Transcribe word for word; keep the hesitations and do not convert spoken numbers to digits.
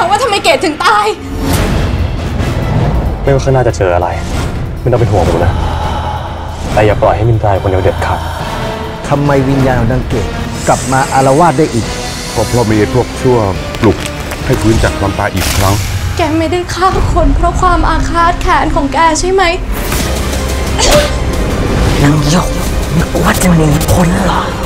ว่าทำไมเกดถึงตายไม่ว่าข้างหน้าจะเจออะไรไม่ต้องเป็นห่วงผมนะแต่อย่าปล่อยให้มินตายคนเดียวเด็ดขาดทำไมวิญญาณของนางเกดกลับมาอาละวาดได้อีกก็เพราะมีพวกชั่วปลุกให้ฟื้นจากความตายอีกครั้งแกไม่ได้ฆ่าคนเพราะความอาฆาตแค้นของแกใช่ไหมนางหยกนึกว่าจะหนีพ้นเหรอ